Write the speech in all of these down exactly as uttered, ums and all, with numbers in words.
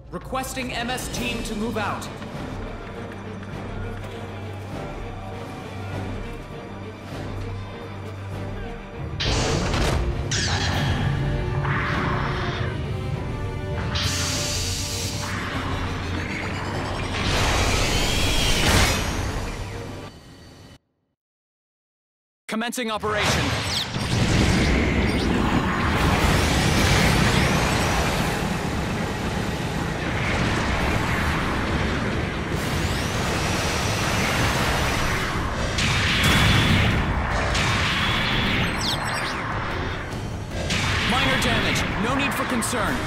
Requesting M S team to move out. Commencing operation. Minor damage. No need for concern.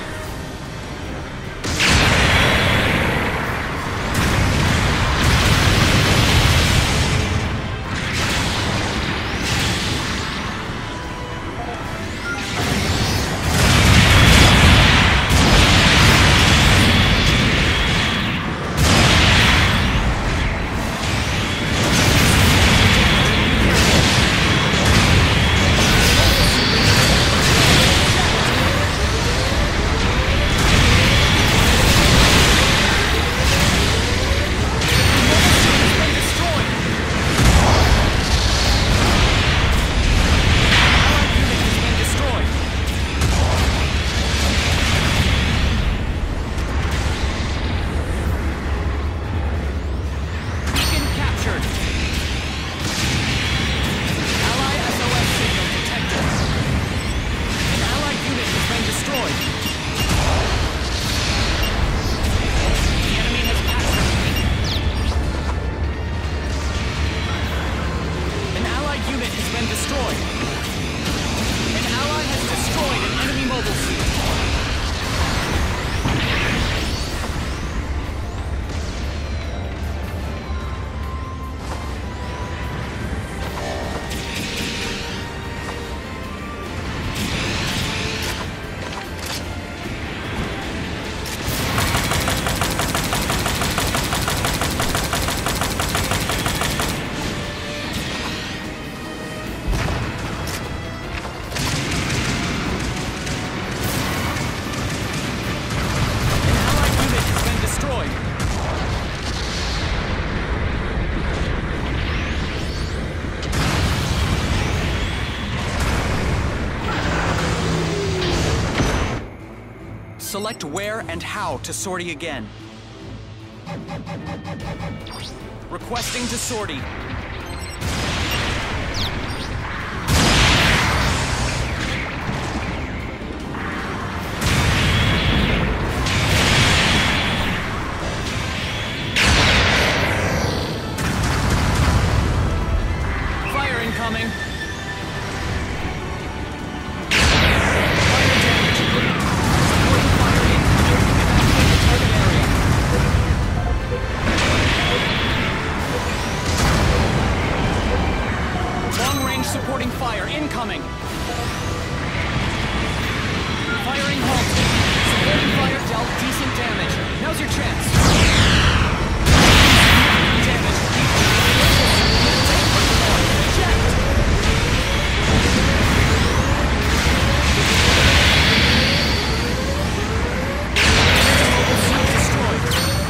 Select where and how to sortie again. Requesting to sortie. Fire incoming. Supporting fire incoming. Firing halted. Supporting fire dealt decent damage. Now's your chance. Damage. Eject. Mobile suit destroyed.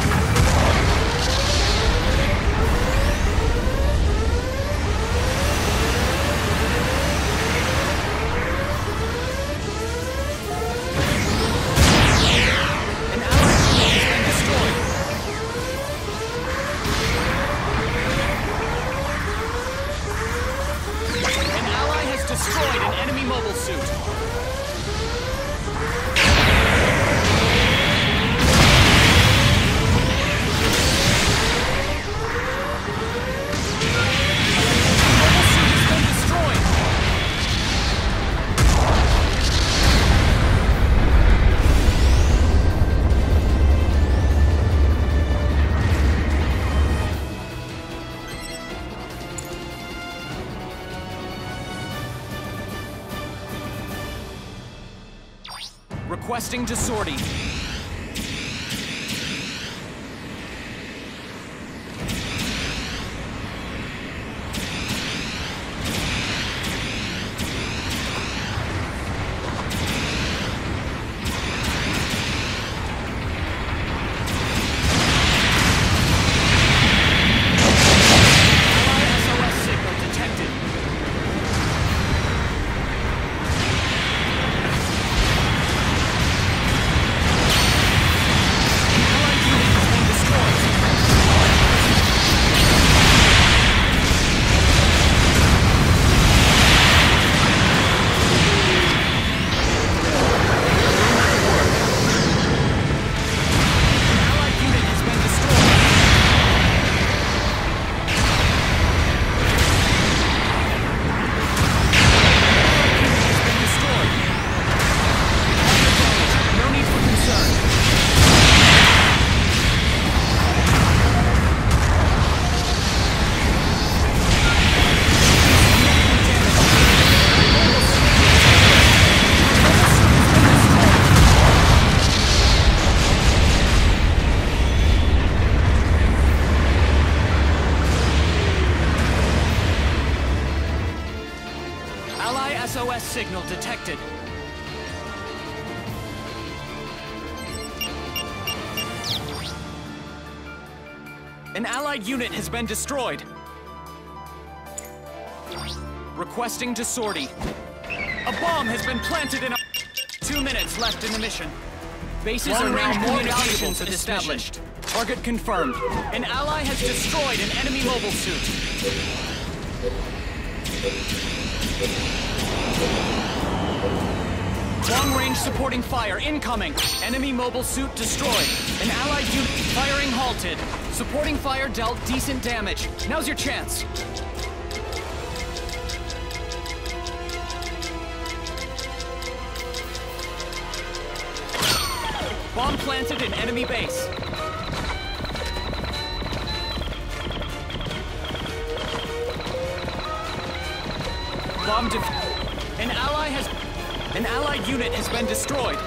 Destroyed an enemy mobile suit. Requesting to sortie. An allied unit has been destroyed. Requesting to sortie. A bomb has been planted in a... Two minutes left in the mission. Bases are now more valuable than established. Target confirmed. An ally has destroyed an enemy mobile suit. Long-range supporting fire incoming. Enemy mobile suit destroyed. An allied unit firing halted. Supporting fire dealt decent damage. Now's your chance. Bomb planted in enemy base. Bomb def- An ally has... An allied unit has been destroyed.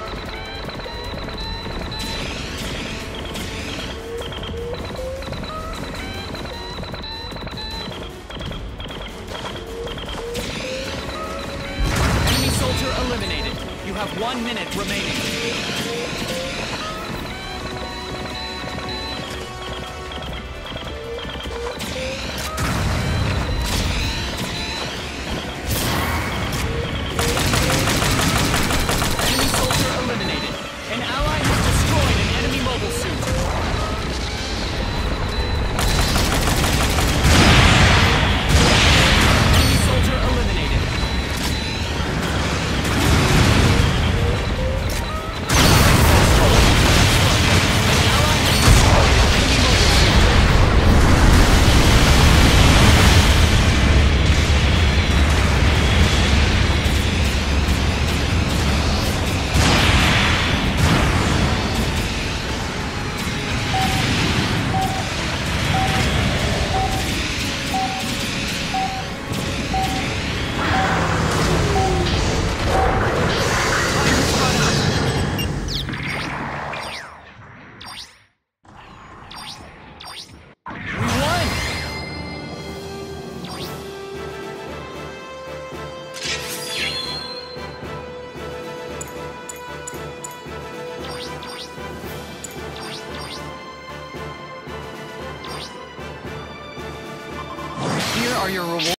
Enemy soldier eliminated. You have one minute remaining. Here are your rewards.